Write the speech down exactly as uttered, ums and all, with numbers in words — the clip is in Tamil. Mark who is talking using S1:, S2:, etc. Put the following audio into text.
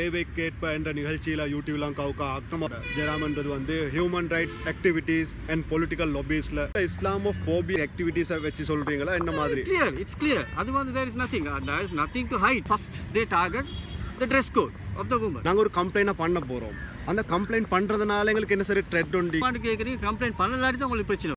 S1: தேவைக்கேற்ப என்ற நிகழ்ச்சியில் யூடியூப்லாம் கவுக்கா அக்ரம ஜெராமன்றது வந்து human rights activities and political லொபீஸில் இஸ்லாமோஃபோபிக் ஆக்டிவிட்டீஸை வச்சு சொல்கிறீங்களா என்ன மாதிரி?
S2: Clear, it's clear. அது வந்து there is nothing, there is nothing to hide. First they target the dress code of the woman.
S1: நாங்கள் ஒரு கம்ப்ளைண்ட் பண்ண போகிறோம். அந்த கம்ப்ளைண்ட் பண்ணுறதுனால எங்களுக்கு என்ன சரி த்ரெட் உண்டு?
S2: கேட்குறீங்க, கம்ப்ளைண்ட் பண்ணலாடி தான் உங்களுக்கு பிரச்சனை.